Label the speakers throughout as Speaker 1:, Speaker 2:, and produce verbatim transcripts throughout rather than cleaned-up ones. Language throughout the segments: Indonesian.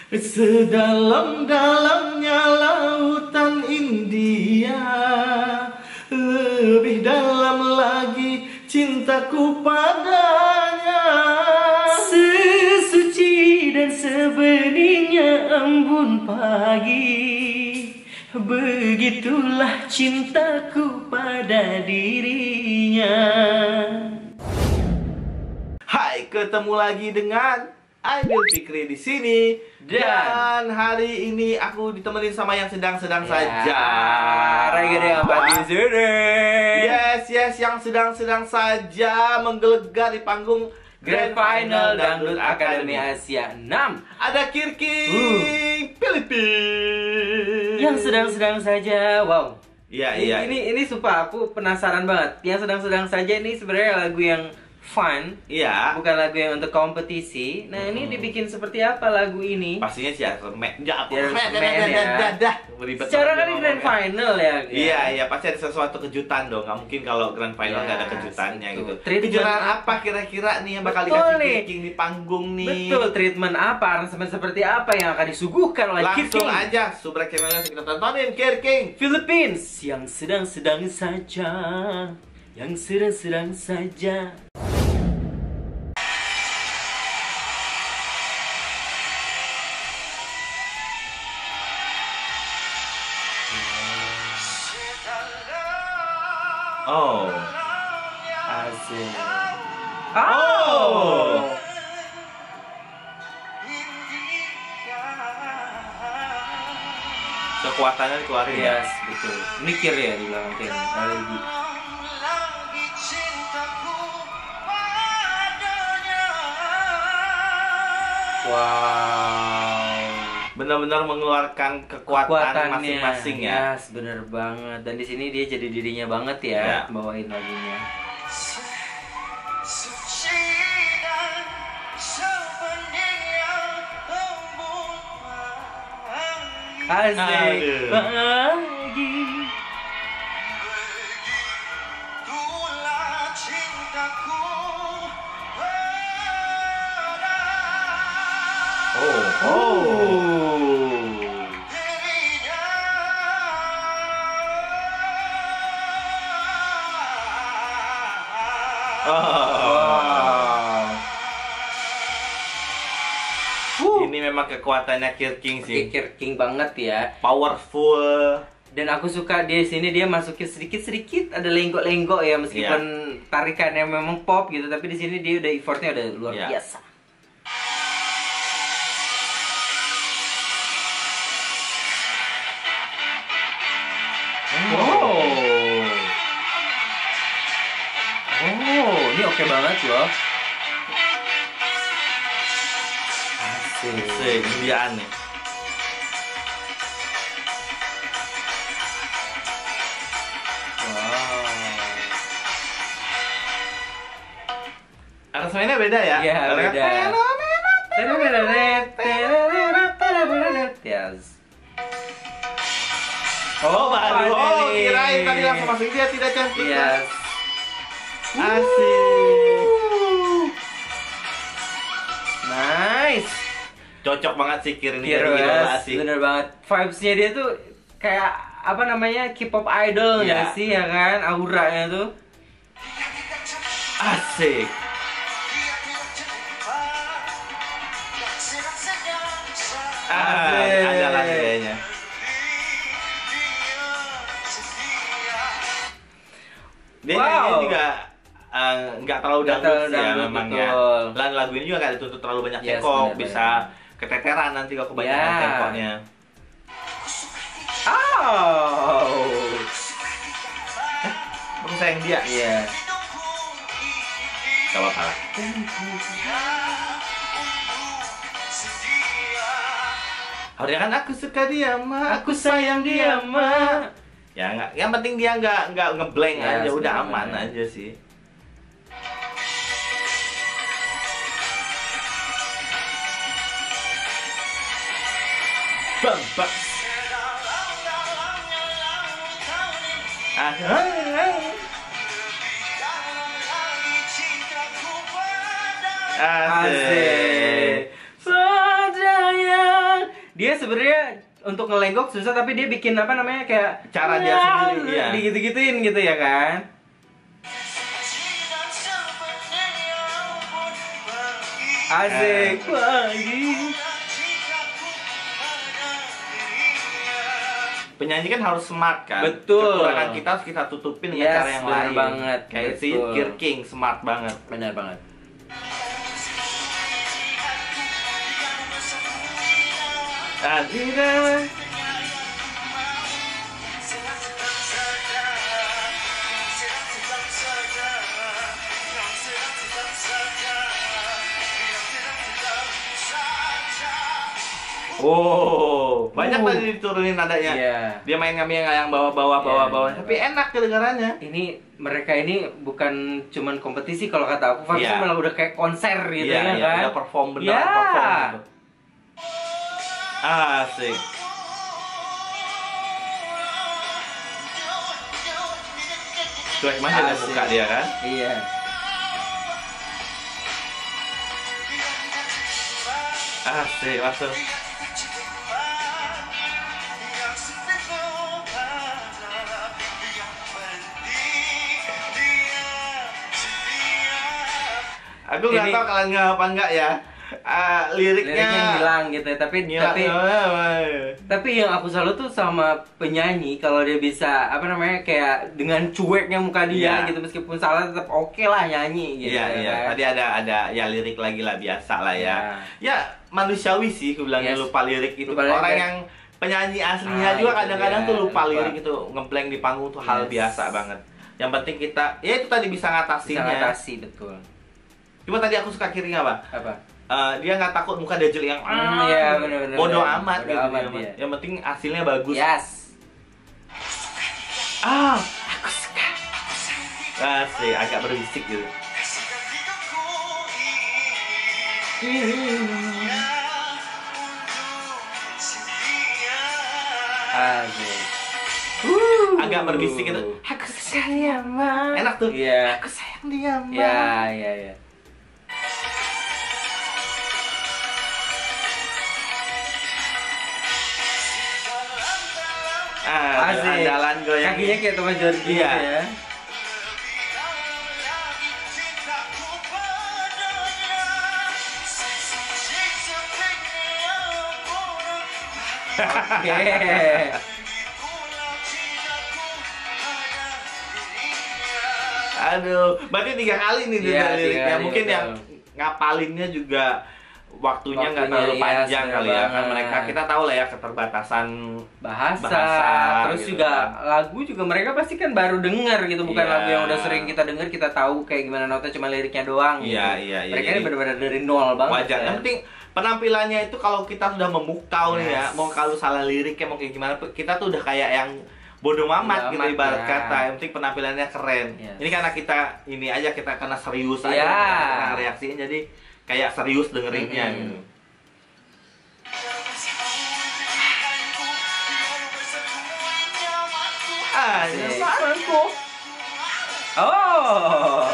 Speaker 1: Sedalam-dalamnya lautan India, lebih dalam lagi cintaku padanya.
Speaker 2: Sesuci dan sebeningnya embun pagi, begitulah cintaku pada dirinya.
Speaker 1: Hai, ketemu lagi dengan Aidil Fikri di sini. Dan hari ini aku ditemenin sama yang sedang-sedang
Speaker 2: Ya,
Speaker 1: saja.
Speaker 2: Reggae apa di sini?
Speaker 1: Yes, yes, yang sedang-sedang saja menggelegar di panggung
Speaker 2: Grand Final Dangdut Akademi Asia enam.
Speaker 1: Ada Kirking
Speaker 2: Uh.
Speaker 1: Filipina.
Speaker 2: Yang sedang-sedang saja. Wow.
Speaker 1: Iya,
Speaker 2: Ini,
Speaker 1: iya.
Speaker 2: ini ini sumpah aku penasaran banget. Yang sedang-sedang saja ini sebenarnya lagu yang fun,
Speaker 1: Iya.
Speaker 2: bukan lagu yang untuk kompetisi. Nah, ini dibikin seperti apa lagu ini?
Speaker 1: Pastinya sih remek. Ya,
Speaker 2: Ya,
Speaker 1: remek,
Speaker 2: remek
Speaker 1: dah, dah,
Speaker 2: ya.
Speaker 1: dah, dah. Ribet
Speaker 2: Secara
Speaker 1: banget
Speaker 2: kan ini grand
Speaker 1: ngomongnya.
Speaker 2: final ya.
Speaker 1: Iya, iya, pasti ada sesuatu kejutan dong. Nggak mungkin kalau grand final nggak ada
Speaker 2: Yes,
Speaker 1: kejutannya
Speaker 2: betul.
Speaker 1: gitu.
Speaker 2: Treatment
Speaker 1: Kejutan
Speaker 2: apa?
Speaker 1: apa kira-kira nih yang bakal
Speaker 2: Betul
Speaker 1: dikasih
Speaker 2: nih.
Speaker 1: Kirking di panggung nih?
Speaker 2: Betul, treatment apa, aransemen seperti apa yang akan disuguhkan oleh
Speaker 1: Langsung
Speaker 2: Kirking
Speaker 1: aja subrek channelnya kita tontonin Kirking.
Speaker 2: Philippines yang sedang-sedang saja, yang sedang-sedang saja.
Speaker 1: Oh.
Speaker 2: Asik.
Speaker 1: Oh. Kekuatannya dikeluarin ya.
Speaker 2: Yes, betul. Mikir ya di belakang tim. Lagi. Wow.
Speaker 1: Benar-benar mengeluarkan kekuatan
Speaker 2: Kekuatannya,
Speaker 1: masing-masing ya.
Speaker 2: Yes, bener banget. Dan di sini dia jadi dirinya banget ya,
Speaker 1: Ya.
Speaker 2: bawain lagunya. Asik.
Speaker 1: Aduh.
Speaker 2: Pagi.
Speaker 1: Oh. Oh.
Speaker 2: Wow. Wuh.
Speaker 1: Ini memang kekuatannya Kirking sih.
Speaker 2: Kikir King banget ya.
Speaker 1: Powerful.
Speaker 2: Dan aku suka dia di sini dia masukin sedikit-sedikit ada lenggok-lenggok ya meskipun tarikannya memang pop gitu, tapi di sini dia udah effortnya udah luar
Speaker 1: Iya.
Speaker 2: biasa.
Speaker 1: Oh.
Speaker 2: Oh, ini oke banget loh. Asik.
Speaker 1: Asik, Indiaan nih.
Speaker 2: Wow.
Speaker 1: Aransemennya beda ya?
Speaker 2: Iya,
Speaker 1: Karena
Speaker 2: beda. Yes.
Speaker 1: Oh, baru. Oh,
Speaker 2: finally.
Speaker 1: kirain tadi langsung masuk dia tidak cantik.
Speaker 2: Yes.
Speaker 1: Asik.
Speaker 2: Nice.
Speaker 1: Cocok banget sih Kir ini
Speaker 2: Kira
Speaker 1: jadi idola sih.
Speaker 2: bener banget. Vibes-nya dia tuh kayak apa namanya K-pop idol
Speaker 1: Iya.
Speaker 2: nggak sih ya kan, auranya tuh.
Speaker 1: Asik. Ah,
Speaker 2: Asik.
Speaker 1: ada lagi kayaknya. Dia
Speaker 2: Wow.
Speaker 1: nyanyinya juga eh, nggak terlalu
Speaker 2: Nggak
Speaker 1: dangdut
Speaker 2: terlalu
Speaker 1: sih ya
Speaker 2: dangdut,
Speaker 1: memang
Speaker 2: betul.
Speaker 1: ya. Dan lagu ini juga nggak dituntut terlalu banyak
Speaker 2: Yes,
Speaker 1: tempo,
Speaker 2: benar,
Speaker 1: bisa keteteran nanti kalau kebanyakan
Speaker 2: Ya.
Speaker 1: temponya.
Speaker 2: Oh.
Speaker 1: Aku sayang dia.
Speaker 2: Iya.
Speaker 1: Gak apa-apa lah. Harusnya kan aku suka dia ma, aku sayang dia ma. Ya nggak, yang penting dia nggak nggak ngeblank
Speaker 2: Ya,
Speaker 1: aja, udah
Speaker 2: sebenarnya.
Speaker 1: aman aja sih. Bang, bang. Ah, Asik.
Speaker 2: Pada yang dia sebenarnya untuk ngelenggok susah, tapi dia bikin apa namanya kayak
Speaker 1: Cara dia sendiri, iya.
Speaker 2: digitu-gituin gitu ya kan. Asik lagi.
Speaker 1: Penyanyi kan harus smart kan.
Speaker 2: Betul.
Speaker 1: Kekurangan kita harus kita tutupin dengan
Speaker 2: Yes,
Speaker 1: cara yang
Speaker 2: bener
Speaker 1: lain.
Speaker 2: banget.
Speaker 1: Kayak si
Speaker 2: Betul.
Speaker 1: Kir King smart banget.
Speaker 2: Benar banget.
Speaker 1: Ah, tidak. Wow, banyak
Speaker 2: Uh.
Speaker 1: tadi diturunin nadanya.
Speaker 2: Iya.
Speaker 1: Dia main kami yang yang bawah-bawah
Speaker 2: Iya,
Speaker 1: bawah-bawah,
Speaker 2: iya.
Speaker 1: tapi enak kedengarannya.
Speaker 2: Ini mereka ini bukan cuman kompetisi kalau kata aku, Farsa
Speaker 1: Iya.
Speaker 2: malah udah kayak konser gitu
Speaker 1: Iya,
Speaker 2: ya
Speaker 1: iya,
Speaker 2: kan.
Speaker 1: udah perform beneran
Speaker 2: Iya.
Speaker 1: perform gitu. Asik. Cuek banget dia
Speaker 2: Asik.
Speaker 1: buka dia kan.
Speaker 2: Iya.
Speaker 1: Asik, masuk. Aku nggak
Speaker 2: Ini-
Speaker 1: tahu kalian nggak apa enggak ya. Ah, liriknya,
Speaker 2: Liriknya hilang gitu ya, tapi
Speaker 1: ngilang.
Speaker 2: tapi
Speaker 1: Eh,
Speaker 2: tapi yang aku salut tuh sama penyanyi kalau dia bisa apa namanya kayak dengan cueknya muka dia
Speaker 1: Iya.
Speaker 2: gitu, meskipun salah tetap oke lah nyanyi gitu.
Speaker 1: Iya,
Speaker 2: ya
Speaker 1: iya.
Speaker 2: kan?
Speaker 1: Tadi ada ada ya lirik lagi lah, biasa lah ya.
Speaker 2: Iya.
Speaker 1: Ya manusiawi sih, aku bilangnya
Speaker 2: Yes.
Speaker 1: lupa lirik itu.
Speaker 2: Lupa lirik,
Speaker 1: Orang
Speaker 2: ya.
Speaker 1: yang penyanyi aslinya
Speaker 2: Ah,
Speaker 1: juga
Speaker 2: itu
Speaker 1: kadang-kadang
Speaker 2: dia,
Speaker 1: tuh lupa,
Speaker 2: lupa.
Speaker 1: lirik itu, ngepleng di panggung tuh hal
Speaker 2: Yes.
Speaker 1: biasa banget. Yang penting kita, ya itu tadi bisa
Speaker 2: Bisa
Speaker 1: ngatasinnya.
Speaker 2: ngatasi, betul.
Speaker 1: Cuma tadi aku suka kirinya apa?
Speaker 2: Apa?
Speaker 1: Eh, dia nggak takut muka dia jelek yang
Speaker 2: Hmm, iya, bener-bener.
Speaker 1: bodoh amat
Speaker 2: Bodo
Speaker 1: gitu
Speaker 2: amat
Speaker 1: dia.
Speaker 2: dia.
Speaker 1: Yang penting hasilnya bagus.
Speaker 2: Yes.
Speaker 1: Ah, aku suka. Asik, agak berbisik gitu.
Speaker 2: Asik.
Speaker 1: Agak berbisik gitu. Aku sayang mah. Enak tuh.
Speaker 2: Iya.
Speaker 1: Aku sayang dia mah.
Speaker 2: Iya, iya, iya.
Speaker 1: Ah,
Speaker 2: Asik.
Speaker 1: andalan goyang.
Speaker 2: Kakinya kayak Thomas Jordi gitu
Speaker 1: Iya.
Speaker 2: ya. Oke.
Speaker 1: Aduh, berarti tiga kali nih dia
Speaker 2: Iya, tiga
Speaker 1: liriknya.
Speaker 2: kali,
Speaker 1: Mungkin
Speaker 2: betul.
Speaker 1: yang ngapalinnya juga waktunya nggak
Speaker 2: Waktunya,
Speaker 1: terlalu
Speaker 2: iya,
Speaker 1: panjang
Speaker 2: bener
Speaker 1: kali ya. Kan
Speaker 2: banget.
Speaker 1: mereka kita tahu lah ya keterbatasan
Speaker 2: Bahasa,
Speaker 1: Bahasa,
Speaker 2: terus
Speaker 1: gitu
Speaker 2: juga
Speaker 1: kan.
Speaker 2: lagu juga mereka pasti kan baru denger gitu, bukan
Speaker 1: Iya.
Speaker 2: lagu yang udah sering kita denger, kita tahu kayak gimana notanya, cuma liriknya doang gitu.
Speaker 1: Iya, iya, iya.
Speaker 2: Mereka
Speaker 1: Jadi
Speaker 2: ini benar-benar dari nol banget.
Speaker 1: wajar.
Speaker 2: ya.
Speaker 1: Yang penting penampilannya itu kalau kita sudah memukau nih ya,
Speaker 2: Yes.
Speaker 1: mau kalau salah liriknya mau kayak gimana, kita tuh udah kayak yang bodoh amat
Speaker 2: Bodo
Speaker 1: gitu
Speaker 2: amat,
Speaker 1: ibarat
Speaker 2: ya.
Speaker 1: kata. Yang penting penampilannya keren.
Speaker 2: Yes.
Speaker 1: Ini karena kita ini aja kita kena serius aja,
Speaker 2: Iya.
Speaker 1: kita reaksinya jadi kayak serius dengerinnya
Speaker 2: Mm-mm.
Speaker 1: gitu. Ah,
Speaker 2: Asik.
Speaker 1: saranku.
Speaker 2: Oh.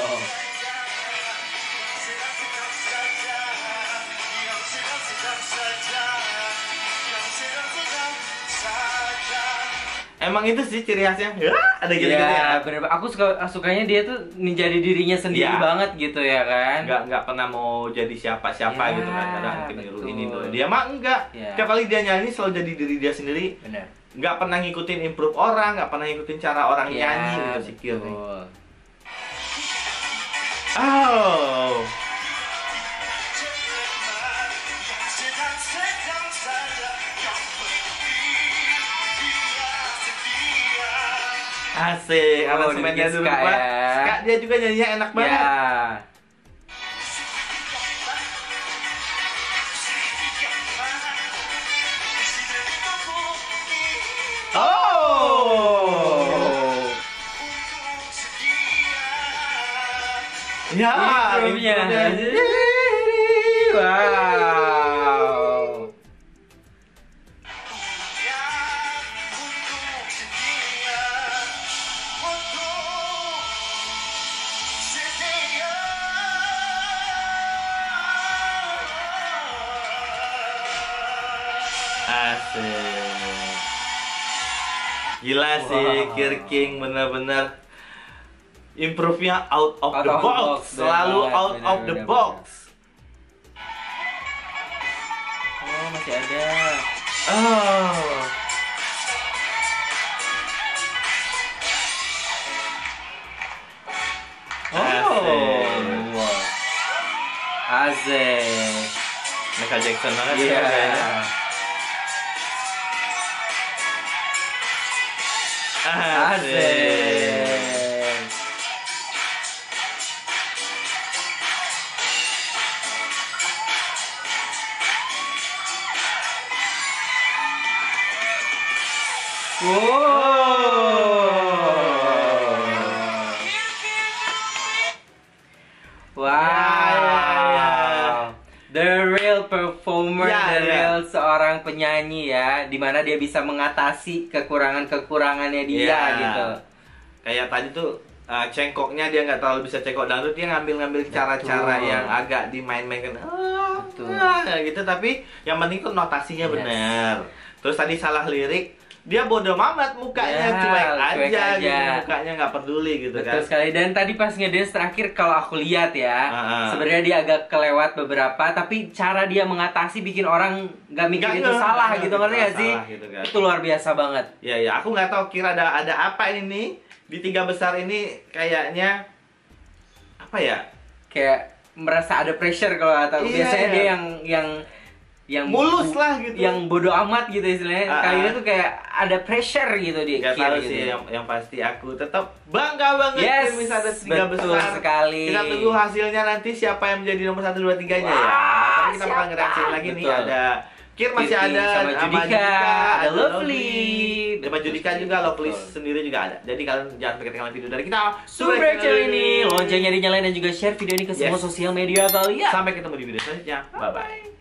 Speaker 1: Emang itu sih ciri khasnya. Ya, ada gitu-gitu ya.
Speaker 2: Iya, bener. Aku suka sukanya dia tuh menjadi dirinya sendiri
Speaker 1: Iya.
Speaker 2: banget gitu ya kan.
Speaker 1: nggak nggak pernah mau jadi siapa-siapa
Speaker 2: Ya,
Speaker 1: gitu kan, kadang niru
Speaker 2: betul.
Speaker 1: ini tuh dia mah enggak.
Speaker 2: Ya.
Speaker 1: Tiap kali dia nyanyi selalu jadi diri dia sendiri,
Speaker 2: Bener.
Speaker 1: nggak pernah ngikutin improve orang, nggak pernah ngikutin cara orang
Speaker 2: Iya,
Speaker 1: nyanyi gitu si Kir nih.
Speaker 2: betul.
Speaker 1: Oh, asik,
Speaker 2: Oh,
Speaker 1: aransemennya
Speaker 2: dibikin
Speaker 1: dulu
Speaker 2: ska
Speaker 1: Pak.
Speaker 2: ya.
Speaker 1: Ska dia juga nyanyinya enak banget.
Speaker 2: Ya.
Speaker 1: Oh, ya,
Speaker 2: Improve-nya.
Speaker 1: improve-nya.
Speaker 2: Wow.
Speaker 1: Asik. Gila sih,
Speaker 2: Wow.
Speaker 1: Kir King bener-bener improve-nya out of
Speaker 2: Out
Speaker 1: the
Speaker 2: of the
Speaker 1: box,
Speaker 2: box,
Speaker 1: selalu
Speaker 2: bener
Speaker 1: out
Speaker 2: banget,
Speaker 1: of
Speaker 2: bener,
Speaker 1: the
Speaker 2: bener,
Speaker 1: box.
Speaker 2: Oh, masih ada.
Speaker 1: Oh.
Speaker 2: Oh. Wow. Asik.
Speaker 1: Michael Jackson banget sih
Speaker 2: Iya.
Speaker 1: kayaknya.
Speaker 2: Asik. Wow. Wow. The real performer,
Speaker 1: Ya,
Speaker 2: the
Speaker 1: ya.
Speaker 2: real seorang penyanyi ya, dimana dia bisa mengatasi kekurangan-kekurangannya dia
Speaker 1: Iya.
Speaker 2: gitu.
Speaker 1: Kayak tadi tuh uh, cengkoknya dia nggak terlalu bisa cengkok dangdut, dia ngambil-ngambil cara-cara
Speaker 2: Betul.
Speaker 1: yang agak dimain-mainkan ah,
Speaker 2: Betul.
Speaker 1: ah, gitu, tapi yang penting tuh notasinya
Speaker 2: Yes.
Speaker 1: bener. Terus tadi salah lirik, dia bodoh amat mukanya,
Speaker 2: Ya,
Speaker 1: cuek
Speaker 2: cuek
Speaker 1: aja,
Speaker 2: aja.
Speaker 1: gitu, mukanya nggak peduli gitu
Speaker 2: Betul
Speaker 1: kan.
Speaker 2: sekali. Dan tadi pas ngedance terakhir kalau aku lihat ya,
Speaker 1: Ah.
Speaker 2: sebenarnya dia agak kelewat beberapa, tapi cara dia mengatasi bikin orang nggak mikir
Speaker 1: Nggak
Speaker 2: itu
Speaker 1: ngeh,
Speaker 2: salah
Speaker 1: nggak
Speaker 2: gitu,
Speaker 1: ngeh,
Speaker 2: ngerti nggak sih?
Speaker 1: salah gitu kan.
Speaker 2: Itu luar biasa banget.
Speaker 1: Ya ya, aku nggak tahu kira ada ada apa ini nih di tiga besar ini, kayaknya apa ya?
Speaker 2: Kayak merasa ada pressure kalau kata aku.
Speaker 1: Iya,
Speaker 2: Biasanya
Speaker 1: iya.
Speaker 2: dia yang yang yang
Speaker 1: Mulus lah gitu.
Speaker 2: yang bodoh amat gitu istilahnya.
Speaker 1: Ah,
Speaker 2: Kali
Speaker 1: ah.
Speaker 2: ini tuh kayak ada pressure gitu dia.
Speaker 1: Gak
Speaker 2: Kira
Speaker 1: tahu
Speaker 2: gitu.
Speaker 1: sih, yang, yang pasti aku tetap bangga banget
Speaker 2: Yes,
Speaker 1: tim bisa ada tiga
Speaker 2: betul
Speaker 1: besar.
Speaker 2: sekali.
Speaker 1: Kita tunggu hasilnya nanti siapa yang menjadi nomor satu dua tiganya ya.
Speaker 2: Wah,
Speaker 1: Tapi kita bakal
Speaker 2: siapa?
Speaker 1: ngereaksiin lagi nih,
Speaker 2: Betul.
Speaker 1: ada Kir masih
Speaker 2: Kir King
Speaker 1: ada,
Speaker 2: sama Judika, ada Lovely.
Speaker 1: Sama Judika juga, Lovely
Speaker 2: Betul.
Speaker 1: sendiri juga ada. Jadi kalian jangan sampai ketinggalan video dari kita.
Speaker 2: Subrek channel ini, loncengnya dinyalain dan juga share video ini ke semua
Speaker 1: Yes.
Speaker 2: sosial media kalian.
Speaker 1: Sampai ketemu di video selanjutnya. Bye bye.